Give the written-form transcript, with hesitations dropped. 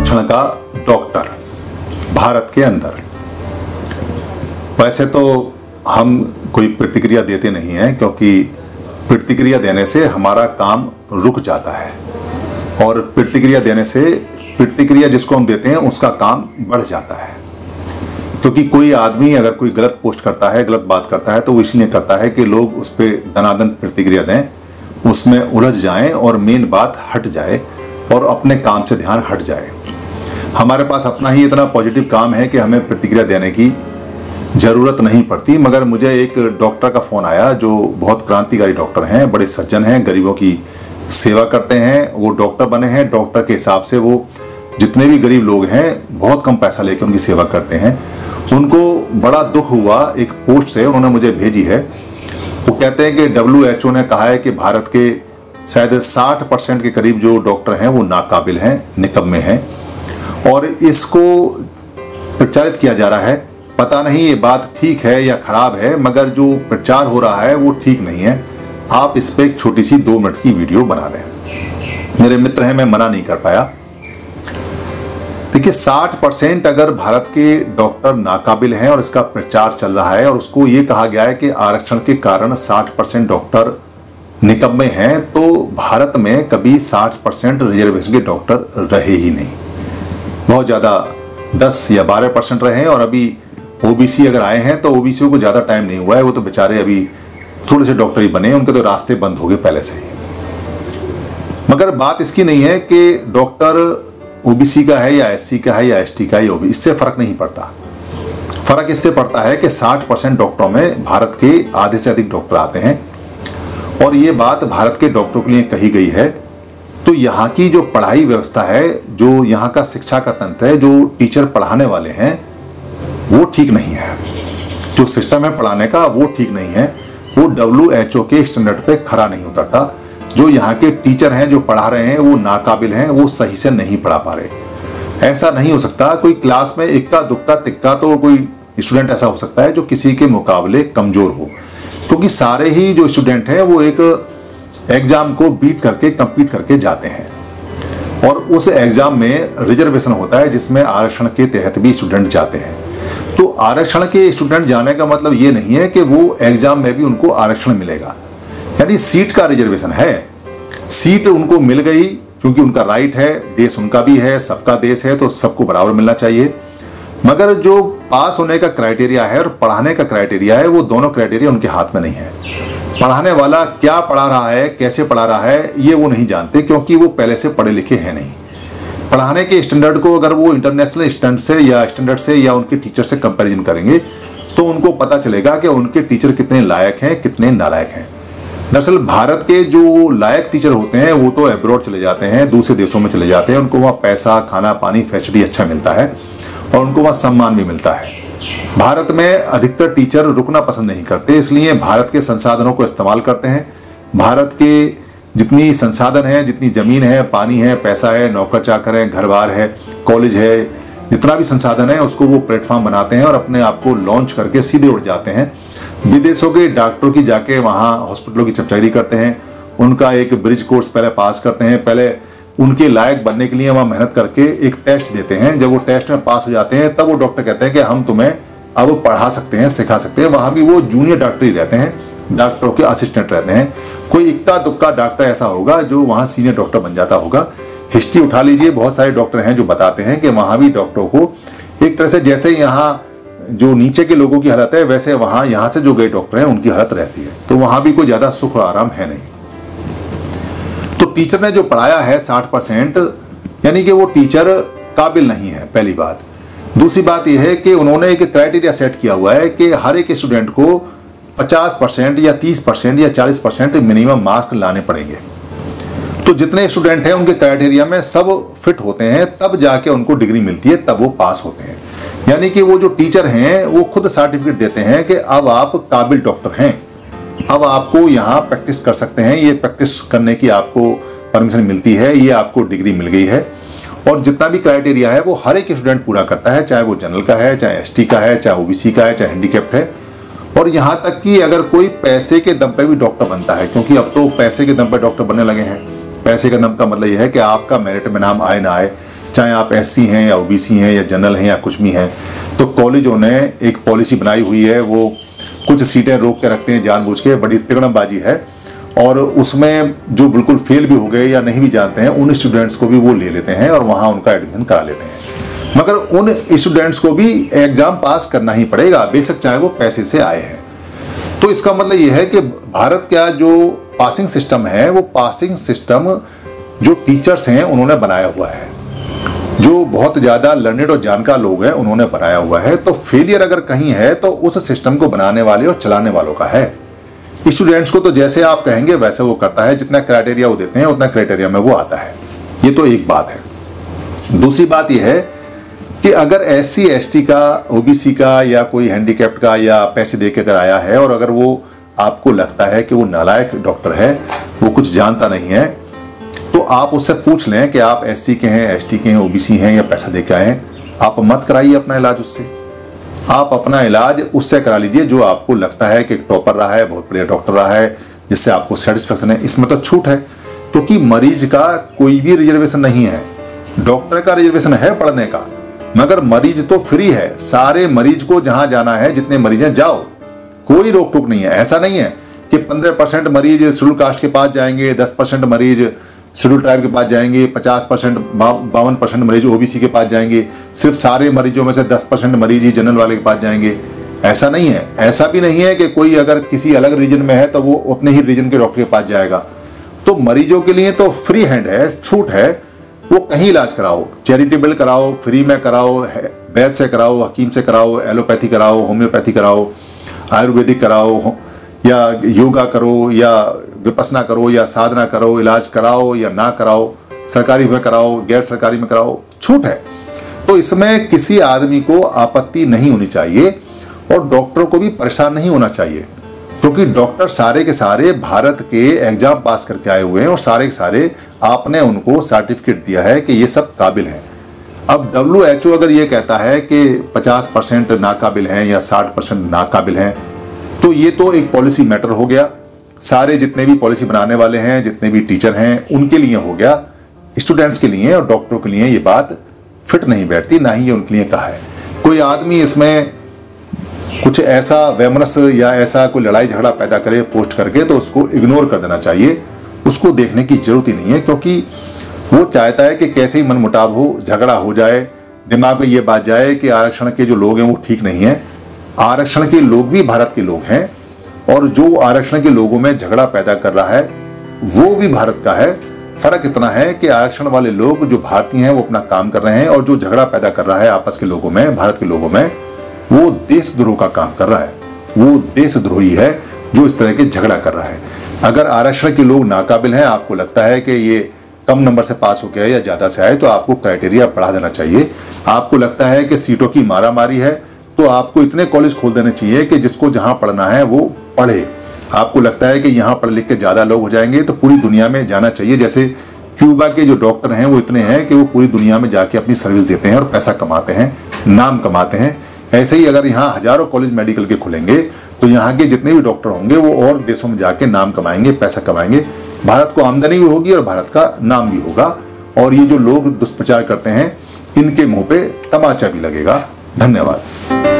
आरक्षण का डॉक्टर भारत के अंदर। वैसे तो हम कोई प्रतिक्रिया देते नहीं हैं, क्योंकि प्रतिक्रिया देने से हमारा काम रुक जाता है और प्रतिक्रिया देने से प्रतिक्रिया जिसको हम देते हैं उसका काम बढ़ जाता है। क्योंकि कोई आदमी अगर कोई गलत पोस्ट करता है, गलत बात करता है, तो वो इसलिए करता है कि लोग उस पर दनादन प्रतिक्रिया दें, उसमें उलझ जाएं और मेन बात हट जाए और अपने काम से ध्यान हट जाए। हमारे पास अपना ही इतना पॉजिटिव काम है कि हमें प्रतिक्रिया देने की ज़रूरत नहीं पड़ती। मगर मुझे एक डॉक्टर का फ़ोन आया जो बहुत क्रांतिकारी डॉक्टर हैं, बड़े सज्जन हैं, गरीबों की सेवा करते हैं। वो डॉक्टर बने हैं, डॉक्टर के हिसाब से वो जितने भी गरीब लोग हैं बहुत कम पैसा लेकर उनकी सेवा करते हैं। उनको बड़ा दुख हुआ एक पोस्ट से, उन्होंने मुझे भेजी है। वो कहते हैं कि WHO ने कहा है कि भारत के शायद 60% के करीब जो डॉक्टर हैं वो नाकाबिल हैं, निकम्मे हैं, और इसको प्रचारित किया जा रहा है। पता नहीं ये बात ठीक है या खराब है, मगर जो प्रचार हो रहा है वो ठीक नहीं है। आप इस पर एक छोटी सी 2 मिनट की वीडियो बना दें। मेरे मित्र हैं, मैं मना नहीं कर पाया। देखिए, 60% अगर भारत के डॉक्टर नाकाबिल हैं और इसका प्रचार चल रहा है और उसको ये कहा गया है कि आरक्षण के कारण 60% डॉक्टर निकम्मे हैं, तो भारत में कभी 60% रिजर्वेशन के डॉक्टर रहे ही नहीं। बहुत ज़्यादा 10 या 12% रहे हैं, और अभी OBC अगर आए हैं तो OBC को ज़्यादा टाइम नहीं हुआ है, वो तो बेचारे अभी थोड़े से डॉक्टर ही बने, उनके तो रास्ते बंद हो गए पहले से ही। मगर बात इसकी नहीं है कि डॉक्टर OBC का है या SC का है या ST का है या OBC, इससे फ़र्क नहीं पड़ता। फ़र्क इससे पड़ता है कि 60% डॉक्टरों में भारत के आधे से अधिक डॉक्टर आते हैं, और ये बात भारत के डॉक्टरों के लिए कही गई है। तो यहाँ की जो पढ़ाई व्यवस्था है, जो यहाँ का शिक्षा का तंत्र है, जो टीचर पढ़ाने वाले हैं वो ठीक नहीं है। जो सिस्टम है पढ़ाने का वो ठीक नहीं है, वो WHO के स्टैंडर्ड पे खरा नहीं उतरता। जो यहाँ के टीचर हैं जो पढ़ा रहे हैं वो नाकाबिल हैं, वो सही से नहीं पढ़ा पा रहे। ऐसा नहीं हो सकता कोई क्लास में इक्का दुक्का तिक्का तो कोई स्टूडेंट ऐसा हो सकता है जो किसी के मुकाबले कमज़ोर हो, क्योंकि सारे ही जो स्टूडेंट हैं वो एक एग्ज़ाम को बीट करके कंप्लीट करके जाते हैं, और उस एग्ज़ाम में रिजर्वेशन होता है जिसमें आरक्षण के तहत भी स्टूडेंट जाते हैं। तो आरक्षण के स्टूडेंट जाने का मतलब ये नहीं है कि वो एग्ज़ाम में भी उनको आरक्षण मिलेगा, यानी सीट का रिजर्वेशन है। सीट उनको मिल गई क्योंकि उनका राइट है, देश उनका भी है, सबका देश है, तो सबको बराबर मिलना चाहिए। मगर जो पास होने का क्राइटेरिया है और पढ़ाने का क्राइटेरिया है, वो दोनों क्राइटेरिया उनके हाथ में नहीं है। पढ़ाने वाला क्या पढ़ा रहा है, कैसे पढ़ा रहा है, ये वो नहीं जानते, क्योंकि वो पहले से पढ़े लिखे हैं नहीं। पढ़ाने के स्टैंडर्ड को अगर वो इंटरनेशनल स्टैंडर्ड से या उनके टीचर से कंपैरिजन करेंगे तो उनको पता चलेगा कि उनके टीचर कितने लायक हैं, कितने नालायक हैं। दरअसल भारत के जो लायक टीचर होते हैं वो तो एब्रॉड चले जाते हैं, दूसरे देशों में चले जाते हैं। उनको वहाँ पैसा, खाना पानी, फैसिलिटी अच्छा मिलता है और उनको वहाँ सम्मान भी मिलता है। भारत में अधिकतर टीचर रुकना पसंद नहीं करते, इसलिए भारत के संसाधनों को इस्तेमाल करते हैं। भारत के जितनी संसाधन है, जितनी ज़मीन है, पानी है, पैसा है, नौकर चाकर है, घर बार है, कॉलेज है, जितना भी संसाधन है उसको वो प्लेटफॉर्म बनाते हैं और अपने आप को लॉन्च करके सीधे उड़ जाते हैं। विदेशों के डॉक्टरों की जाके वहाँ हॉस्पिटलों की चमचागिरी करते हैं, उनका एक ब्रिज कोर्स पहले पास करते हैं, पहले उनके लायक बनने के लिए वहाँ मेहनत करके एक टेस्ट देते हैं। जब वो टेस्ट में पास हो जाते हैं तब वो डॉक्टर कहते हैं कि हम तुम्हें अब पढ़ा सकते हैं, सिखा सकते हैं। वहाँ भी वो जूनियर डॉक्टर ही रहते हैं, डॉक्टरों के असिस्टेंट रहते हैं। कोई इक्का दुक्का डॉक्टर ऐसा होगा जो वहाँ सीनियर डॉक्टर बन जाता होगा। हिस्ट्री उठा लीजिए, बहुत सारे डॉक्टर हैं जो बताते हैं कि वहाँ भी डॉक्टरों को एक तरह से जैसे यहाँ जो नीचे के लोगों की हालत है वैसे वहाँ यहाँ से जो गए डॉक्टर हैं उनकी हालत रहती है। तो वहाँ भी कोई ज़्यादा सुख और आराम है नहीं। तो टीचर ने जो पढ़ाया है 60%, यानी कि वो टीचर काबिल नहीं है, पहली बात। दूसरी बात यह है कि उन्होंने एक क्राइटेरिया सेट किया हुआ है कि हर एक स्टूडेंट को 50% या 30% या 40% मिनिमम मार्क्स लाने पड़ेंगे। तो जितने स्टूडेंट हैं उनके क्राइटेरिया में सब फिट होते हैं, तब जाके उनको डिग्री मिलती है, तब वो पास होते हैं। यानी कि वो जो टीचर हैं वो खुद सर्टिफिकेट देते हैं कि अब आप काबिल डॉक्टर हैं, अब आपको यहाँ प्रैक्टिस कर सकते हैं, ये प्रैक्टिस करने की आपको परमिशन मिलती है, ये आपको डिग्री मिल गई है। और जितना भी क्राइटेरिया है वो हर एक स्टूडेंट पूरा करता है, चाहे वो जनरल का है, चाहे ST का है, चाहे OBC का है, चाहे हैंडीकैप्ड है। और यहाँ तक कि अगर कोई पैसे के दम पे भी डॉक्टर बनता है, क्योंकि अब तो पैसे के दम पे डॉक्टर बनने लगे हैं। पैसे के दम का मतलब यह है कि आपका मेरिट में नाम आए ना आए, चाहे आप SC हैं या OBC हैं या जनरल हैं या कुछ भी हैं, तो कॉलेजों ने एक पॉलिसी बनाई हुई है, वो कुछ सीटें रोक के रखते हैं जानबूझ के, बड़ी तिगड़मबाजी है। और उसमें जो बिल्कुल फेल भी हो गए या नहीं भी जानते हैं, उन स्टूडेंट्स को भी वो ले लेते हैं और वहाँ उनका एडमिशन करा लेते हैं। मगर उन स्टूडेंट्स को भी एग्जाम पास करना ही पड़ेगा, बेशक चाहे वो पैसे से आए हैं। तो इसका मतलब ये है कि भारत का जो पासिंग सिस्टम है, वो पासिंग सिस्टम जो टीचर्स हैं उन्होंने बनाया हुआ है, जो बहुत ज़्यादा लर्नेड और जानकार लोग हैं उन्होंने बनाया हुआ है। तो फेलियर अगर कहीं है तो उस सिस्टम को बनाने वाले और चलाने वालों का है। स्टूडेंट्स को तो जैसे आप कहेंगे वैसे वो करता है, जितना क्राइटेरिया वो देते हैं उतना क्राइटेरिया में वो आता है। ये तो एक बात है। दूसरी बात ये है कि अगर SC ST का, OBC का या कोई हैंडीकैप्ड का या पैसे दे के अगर आया है और अगर वो आपको लगता है कि वो नालायक डॉक्टर है, वो कुछ जानता नहीं है, तो आप उससे पूछ लें कि आप SC के हैं, ST के हैं, OBC हैं या पैसा दे के आए हैं। आप मत कराइए अपना इलाज उससे, आप अपना इलाज उससे करा लीजिए जो आपको लगता है कि टॉपर रहा है, बहुत बढ़िया डॉक्टर रहा है, जिससे आपको सेटिस्फेक्शन है। इसमें तो छूट है, क्योंकि मरीज का कोई भी रिजर्वेशन नहीं है। डॉक्टर का रिजर्वेशन है पढ़ने का, मगर मरीज तो फ्री है। सारे मरीज को जहां जाना है, जितने मरीज हैं जाओ, कोई रोक टोक नहीं है। ऐसा नहीं है कि 15% मरीज शेड्यूल कास्ट के पास जाएंगे, 10% मरीज शेड्यूल ट्राइब के पास जाएंगे, 50% 52% मरीज OBC के पास जाएंगे, सिर्फ सारे मरीजों में से 10% मरीज ही जनरल वाले के पास जाएंगे। ऐसा नहीं है। ऐसा भी नहीं है कि कोई अगर किसी अलग रीजन में है तो वो अपने ही रीजन के डॉक्टर के पास जाएगा। तो मरीजों के लिए तो फ्री हैंड है, छूट है। वो कहीं इलाज कराओ, चैरिटेबल कराओ, फ्री में कराओ, वैद्य से कराओ, हकीम से कराओ, एलोपैथी कराओ, होम्योपैथी कराओ, आयुर्वेदिक कराओ, या योगा करो, या विपसना करो, या साधना करो, इलाज कराओ या ना कराओ, सरकारी में कराओ, गैर सरकारी में कराओ, छूट है। तो इसमें किसी आदमी को आपत्ति नहीं होनी चाहिए और डॉक्टरों को भी परेशान नहीं होना चाहिए, क्योंकि डॉक्टर सारे के सारे भारत के एग्जाम पास करके आए हुए हैं और सारे के सारे आपने उनको सर्टिफिकेट दिया है कि ये सब काबिल हैं। अब WHO अगर ये कहता है कि 50% नाकाबिल हैं या 60% नाकाबिल हैं, तो ये तो एक पॉलिसी मैटर हो गया। सारे जितने भी पॉलिसी बनाने वाले हैं, जितने भी टीचर हैं, उनके लिए हो गया। स्टूडेंट्स के लिए और डॉक्टरों के लिए ये बात फिट नहीं बैठती, ना ही ये उनके लिए कहा है। कोई आदमी इसमें कुछ ऐसा वैमनस या ऐसा कोई लड़ाई झगड़ा पैदा करे पोस्ट करके, तो उसको इग्नोर कर देना चाहिए। उसको देखने की जरूरत ही नहीं है, क्योंकि वो चाहता है कि कैसे ही मनमुटाव हो, झगड़ा हो जाए, दिमाग में ये बात जाए कि आरक्षण के जो लोग हैं वो ठीक नहीं है। आरक्षण के लोग भी भारत के लोग हैं, और जो आरक्षण के लोगों में झगड़ा पैदा कर रहा है वो भी भारत का है। फर्क इतना है कि आरक्षण वाले लोग जो भारतीय हैं वो अपना काम कर रहे हैं, और जो झगड़ा पैदा कर रहा है आपस के लोगों में, भारत के लोगों में, वो देशद्रोह का काम कर रहा है। वो देशद्रोही है जो इस तरह के झगड़ा कर रहा है। अगर आरक्षण के लोग नाकाबिल हैं, आपको लगता है कि ये कम नंबर से पास हो गया या ज़्यादा से आए, तो आपको क्राइटेरिया बढ़ा देना चाहिए। आपको लगता है कि सीटों की मारामारी है, तो आपको इतने कॉलेज खोल देने चाहिए कि जिसको जहाँ पढ़ना है वो पढ़े। आपको लगता है कि यहाँ पढ़ लिख के ज़्यादा लोग हो जाएंगे, तो पूरी दुनिया में जाना चाहिए। जैसे क्यूबा के जो डॉक्टर हैं वो इतने हैं कि वो पूरी दुनिया में जाके अपनी सर्विस देते हैं और पैसा कमाते हैं, नाम कमाते हैं। ऐसे ही अगर यहाँ हजारों कॉलेज मेडिकल के खुलेंगे, तो यहाँ के जितने भी डॉक्टर होंगे वो और देशों में जाके नाम कमाएंगे, पैसा कमाएंगे। भारत को आमदनी भी होगी और भारत का नाम भी होगा, और ये जो लोग दुष्प्रचार करते हैं इनके मुंह पे तमाचा भी लगेगा। धन्यवाद।